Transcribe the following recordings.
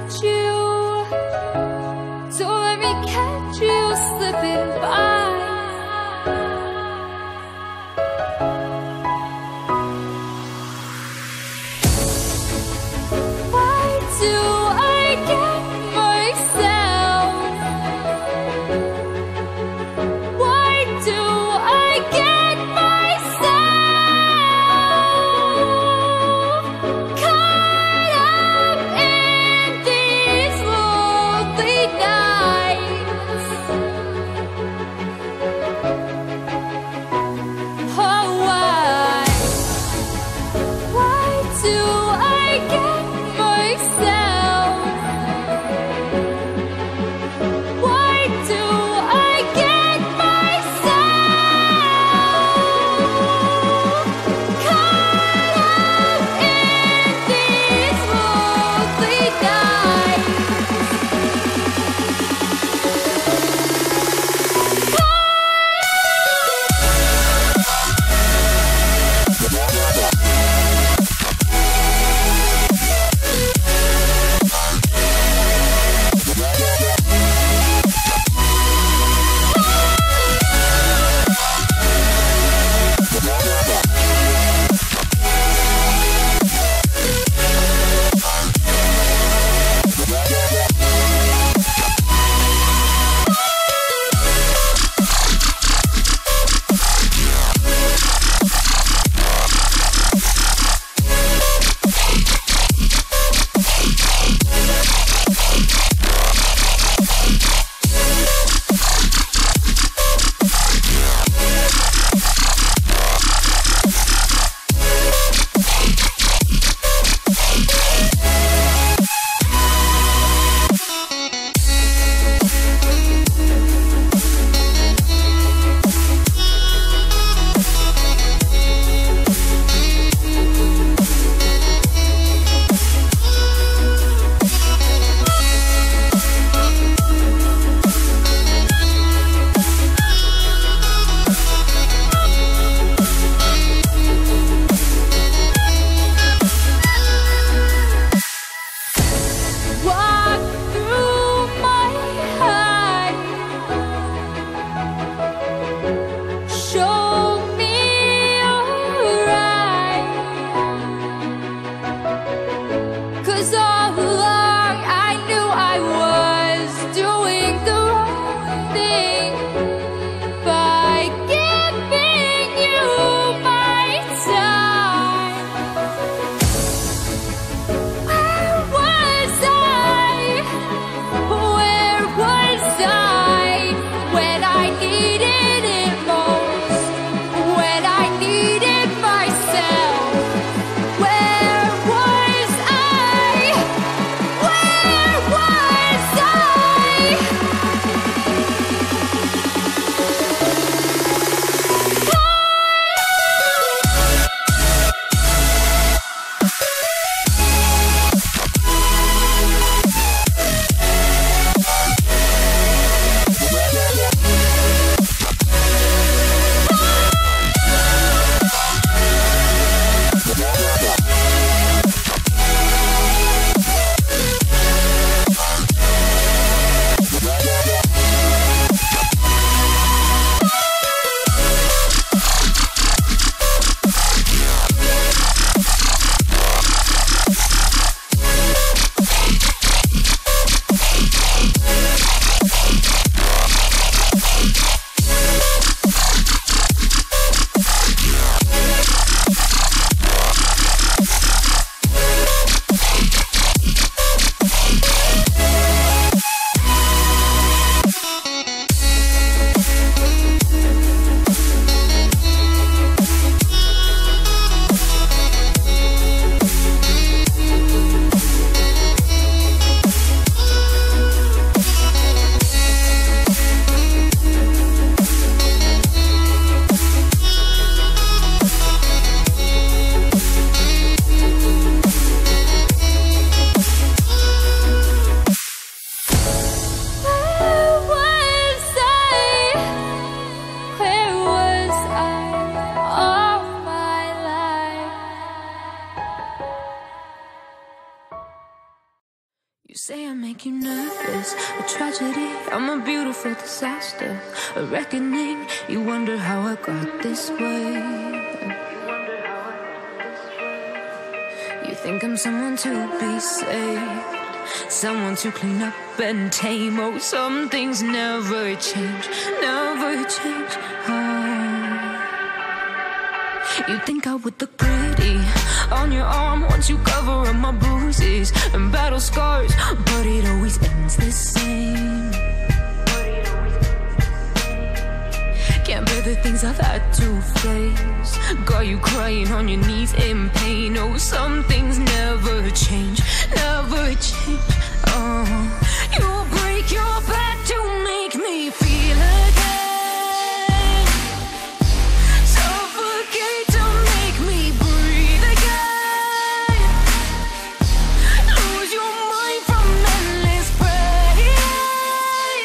catch you. Don't let me catch you slipping by. Why do I get myself? Why do I get myself caught up in the You say I make you nervous, a tragedy, I'm a beautiful disaster, a reckoning. You wonder how I got this way. You think I'm someone to be saved, someone to clean up and tame. Oh, some things never change, never change. Oh. You think I would look pretty on your arm once you cover up my bruises and battle scars, but it always ends the same. Can't bear the things I've had to face, got you crying on your knees in pain. Oh, some things never change, never change. Oh, you break your back to make me feel again, suffocate to make me breathe again, lose your mind from endless pain.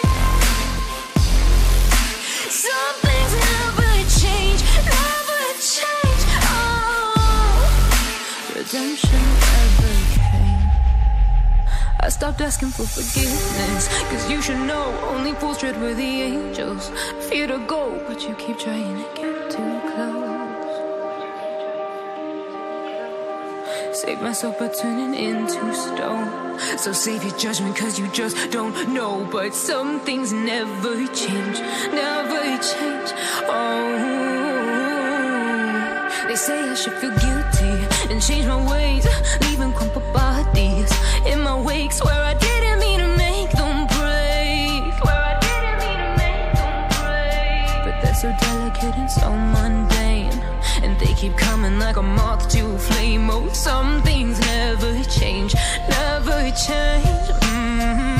Some things never change, never change. Oh, redemption never came. I stopped asking for forgiveness, cause you should know only fools tread where the angels fear to go, but you keep trying to get too close. Save myself by turning into stone, so save your judgment cause you just don't know. But some things never change, never change. Oh, they say I should feel guilty and change my ways, leaving crumpled bodies in my wake. Swear I didn't mean to make them break, swear I didn't mean to make them break. But they're so delicate and so mundane, and they keep coming like a moth to a flame. Oh, some things never change, never change.